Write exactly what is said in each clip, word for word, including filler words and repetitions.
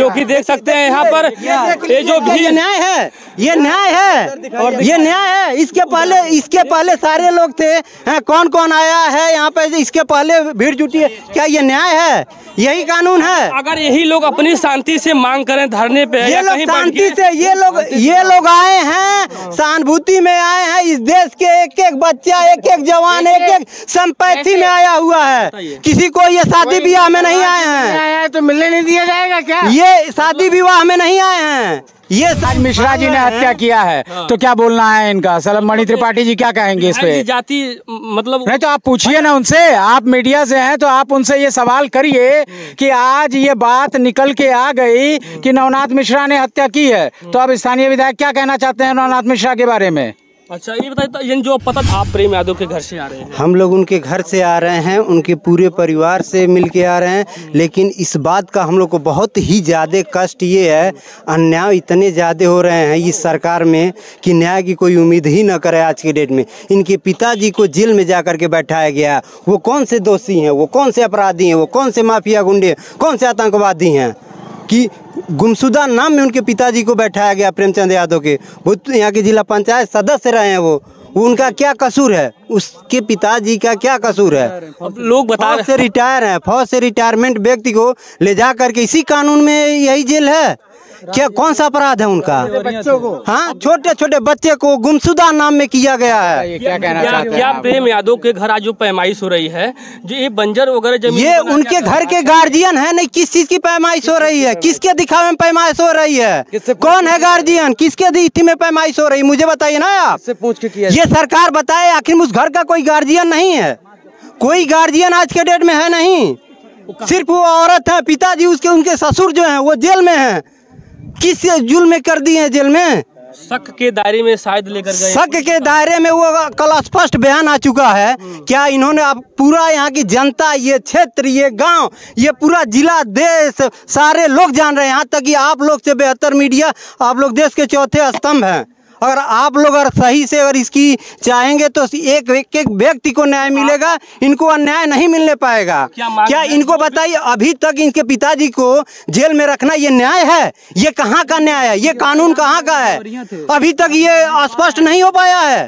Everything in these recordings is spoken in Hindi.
क्योंकि देख सकते हैं यहाँ पर ये जो भी न्याय है, ये न्याय है, ये न्याय है। इसके पहले इसके पहले सारे लोग थे, हैं, कौन कौन आया है यहाँ पे, इसके पहले भीड़ जुटी है, क्या ये न्याय है? यही कानून है। अगर यही लोग अपनी शांति से मांग करें धरने पे, ये लोग शांति से, ये लोग ये लोग आए हैं, सहानुभूति में आए हैं। इस देश के एक एक बच्चा, एक एक जवान, एक एक संपत्ति में आया हुआ है। किसी को ये शादी विवाह में नहीं आए हैं तो मिलने नहीं दिया जाएगा क्या? ये शादी विवाह में नहीं आए हैं। ये आज मिश्रा जी ने हत्या किया है तो क्या बोलना है इनका? सलम त्रिपाठी जी क्या कहेंगे इस पे? जाति मतलब नहीं तो आप पूछिए ना उनसे, आप मीडिया से हैं तो आप उनसे ये सवाल करिए कि आज ये बात निकल के आ गई कि नवनाथ मिश्रा ने हत्या की है, तो अब स्थानीय विधायक क्या कहना चाहते हैं नवनाथ मिश्रा के बारे में? अच्छा ये बताइए, ये जो पता आप प्रेम यादव के घर से आ रहे हैं? हम लोग उनके घर से आ रहे हैं, उनके पूरे परिवार से मिल के आ रहे हैं, लेकिन इस बात का हम लोग को बहुत ही ज़्यादा कष्ट ये है, अन्याय इतने ज़्यादा हो रहे हैं इस सरकार में कि न्याय की कोई उम्मीद ही न करे। आज के डेट में इनके पिताजी को जेल में जा कर के बैठाया गया। वो कौन से दोषी हैं, वो कौन से अपराधी हैं, वो कौन से माफिया गुंडे, कौन से आतंकवादी हैं कि गुमशुदा नाम में उनके पिताजी को बैठाया गया? प्रेमचंद यादव के, वो यहाँ के जिला पंचायत सदस्य रहे हैं, वो उनका क्या कसूर है? उसके पिताजी का क्या कसूर है? अब लोग बता फौज से रिटायर है, फौज से रिटायरमेंट व्यक्ति को ले जा करके इसी कानून में यही जेल है क्या? कौन सा अपराध है उनका? बच्चों को, हाँ, छोटे छोटे बच्चे को गुमशुदा नाम में किया गया है। क्या कहना क्या, चाहते हैं? क्या प्रेम यादव के घर आज जो पैमाइश हो रही है, जो ये बंजर वगैरह जमीन, ये उनके घर के गार्जियन है, नहीं किस चीज की पैमाइश हो रही है? किसके दिखावे में पैमाइश हो रही है? कौन है गार्जियन? किसके दिखी में पैमाइश हो रही है? मुझे बताइए ना आप, पूछ के किया। ये सरकार बताए आखिर उस घर का कोई गार्जियन नहीं है? कोई गार्जियन आज के डेट में है नहीं, सिर्फ वो औरत है। पिताजी उसके, उनके ससुर जो है वो जेल में है। किस जुल्म कर दिए हैं जेल में? शक के दायरे में शायद लेकर गए। शक के दायरे में वो कल स्पष्ट बयान आ चुका है। क्या इन्होंने अब पूरा यहाँ की जनता, ये क्षेत्र, ये गांव, ये पूरा जिला, देश, सारे लोग जान रहे हैं, यहाँ तक कि आप लोग से बेहतर मीडिया, आप लोग देश के चौथे स्तंभ हैं। अगर आप लोग अगर सही से अगर इसकी चाहेंगे तो एक एक, एक व्यक्ति को न्याय मिलेगा, इनको अन्याय नहीं मिलने पाएगा। क्या, क्या इनको बताइए, अभी तक इनके पिताजी को जेल में रखना ये न्याय है? ये कहाँ का न्याय है? ये कानून कहाँ का है? अभी तक ये स्पष्ट नहीं हो पाया है।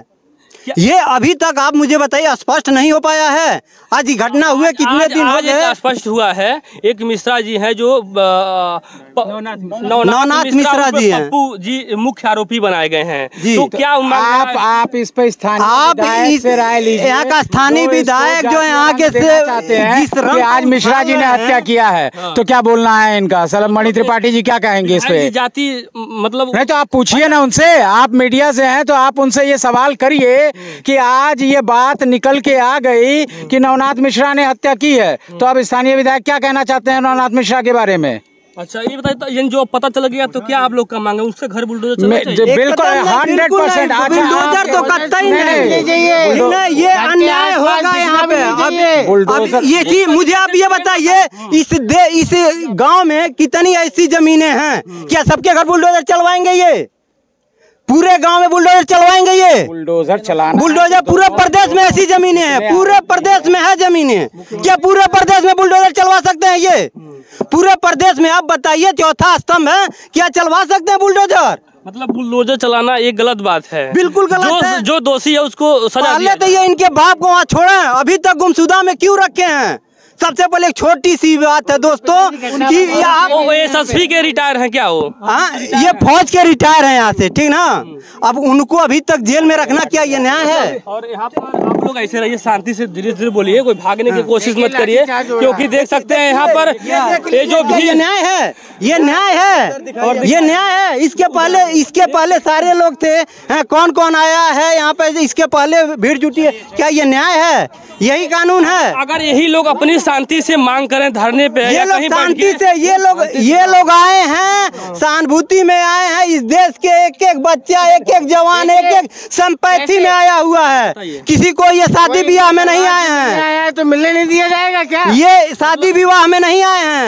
ये अभी तक आप मुझे बताइए, स्पष्ट नहीं हो पाया है। आज ये घटना हुए कितने दिन हो गए? स्पष्ट हुआ है। एक मिश्रा जी हैं जो नवनाथ मिश्रा जी हैं, पप्पू जी मुख्य आरोपी बनाए गए हैं। जी, तो क्या आप आप इस पे स्थानीय आप इस यहाँ का स्थानीय विधायक जो यहाँ के चाहते हैं कि आज मिश्रा जी ने हत्या किया है तो क्या बोलना है इनका? सलम त्रिपाठी जी क्या कहेंगे इस पे? जाति मतलब नहीं तो आप पूछिए ना उनसे, आप मीडिया से हैं तो आप उनसे ये सवाल करिए कि आज ये बात निकल के आ गई कि नवनाथ मिश्रा ने हत्या की है, तो अब स्थानीय विधायक क्या कहना चाहते हैं नवनाथ मिश्रा के बारे में? अच्छा ये बताइए, तो ये जो पता चल गया तो क्या आप लोग का मांग है? उससे घर बुलडोजर चलना चाहिए? बिल्कुल हंड्रेड परसेंट। बुलडोजर तो कतई नहीं, ये अन्याय होगा यहाँ पे। अब ये चीज मुझे आप ये बताइए, इस दे इस गांव में कितनी ऐसी जमीनें हैं? क्या सबके घर बुलडोजर चलवाएंगे? ये पूरे गांव में बुलडोजर चलवाएंगे? ये बुलडोजर चलाना, बुलडोजर पूरे प्रदेश में ऐसी जमीनें हैं, पूरे प्रदेश में है जमीनें। क्या पूरे प्रदेश में बुलडोजर चलवा सकते हैं? ये पूरे प्रदेश में आप बताइए, चौथा स्तंभ है, क्या चलवा सकते हैं बुलडोजर? मतलब बुलडोजर चलाना एक गलत बात है, बिल्कुल गलत जो, है। जो दोषी है उसको सजा दिया। तो ये इनके बाप को वहाँ छोड़े, अभी तक गुमशुदा में क्यों रखे हैं? सबसे पहले एक छोटी सी बात है दोस्तों कि आप एस एस पी के रिटायर हैं क्या? वो हाँ, ये फौज के रिटायर हैं यहाँ से, ठीक ना? अब उनको अभी तक जेल में रखना क्या ये न्याय है? और यहाँ पर आप लोग ऐसे रहिए, शांति से धीरे धीरे बोलिए, कोई भागने की कोशिश मत करिए, क्योंकि देख सकते हैं यहाँ पर ये जो भी न्याय है, ये न्याय है, ये न्याय है। इसके पहले इसके पहले सारे लोग थे, हैं, कौन कौन आया है यहाँ पे? इसके पहले भीड़ जुटी है, क्या ये न्याय है? यही कानून है। अगर यही लोग अपनी शांति से मांग करें धरने पे, ये लोग शांति से, ये लोग ये लोग आए हैं, सहानुभूति में आए हैं। इस देश के एक एक बच्चा, एक एक जवान, एक एक संपत्ति में आया हुआ है। किसी को ये शादी विवाह में नहीं आए हैं तो मिलने नहीं दिया जाएगा क्या? ये शादी विवाह में नहीं आए हैं।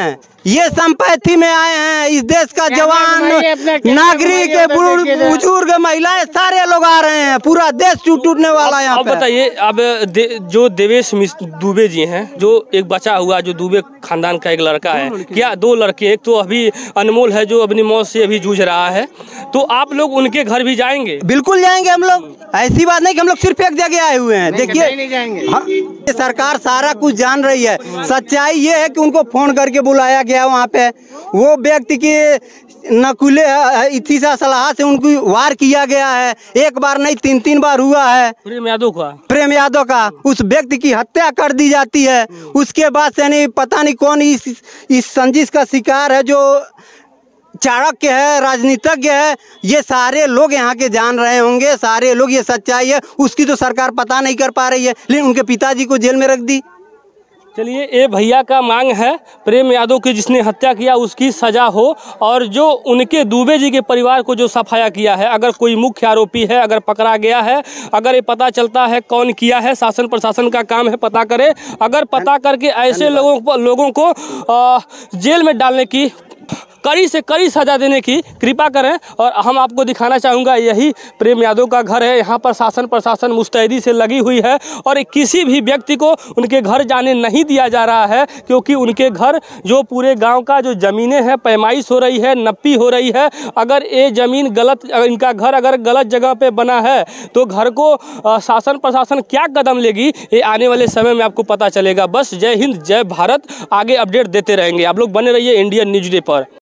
ये संपत्ति में आए हैं। इस देश का जवान, नागरिक, बुजुर्ग, महिलाएं, सारे लोग आ रहे हैं। पूरा देश टूट टूटने वाला है यहाँ पे। अब बताइए, अब दे, जो देवेश दुबे जी हैं, जो एक बचा हुआ, जो दुबे खानदान का एक लड़का है, क्या दो लड़के, एक तो अभी अनमोल है जो अपनी मौत से अभी जूझ रहा है, तो आप लोग उनके घर भी जाएंगे? बिल्कुल जाएंगे हम लोग। ऐसी बात नहीं कि हम लोग सिर्फ एक जगह आए हुए हैं। देखिए, सरकार सारा कुछ जान रही है। सच्चाई ये है कि उनको फोन करके बुलाया गया वहाँ पे, वो व्यक्ति की नकुले इतनी सा सलाह से उनको वार किया गया है। एक बार नहीं, तीन तीन बार हुआ है। प्रेम यादव का प्रेम यादव का उस व्यक्ति की हत्या कर दी जाती है। उसके बाद से नहीं पता नहीं कौन इस इस संजिश का शिकार है, जो चाणक्य है, राजनीतिज्ञ है। ये सारे लोग यहाँ के जान रहे होंगे, सारे लोग। ये सच्चाई है, उसकी तो सरकार पता नहीं कर पा रही है, लेकिन उनके पिताजी को जेल में रख दी। चलिए, ये भैया का मांग है प्रेम यादव की जिसने हत्या किया उसकी सजा हो, और जो उनके दुबे जी के परिवार को जो सफाया किया है, अगर कोई मुख्य आरोपी है, अगर पकड़ा गया है, अगर ये पता चलता है कौन किया है, शासन प्रशासन का काम है पता करे। अगर पता करके ऐसे लोगों को लोगों को आ, जेल में डालने की, कड़ी से कड़ी सजा देने की कृपा करें। और हम आपको दिखाना चाहूँगा, यही प्रेम यादव का घर है। यहाँ पर शासन प्रशासन मुस्तैदी से लगी हुई है और किसी भी व्यक्ति को उनके घर जाने नहीं दिया जा रहा है, क्योंकि उनके घर, जो पूरे गांव का जो ज़मीनें हैं, पैमाइश हो रही है, नप्पी हो रही है। अगर ये ज़मीन गलत, इनका घर अगर गलत जगह पे बना है तो घर को शासन प्रशासन क्या कदम लेगी, ये आने वाले समय में आपको पता चलेगा। बस जय हिंद, जय भारत। आगे अपडेट देते रहेंगे। आप लोग बने रहिए इंडियन न्यूज़ डे पर।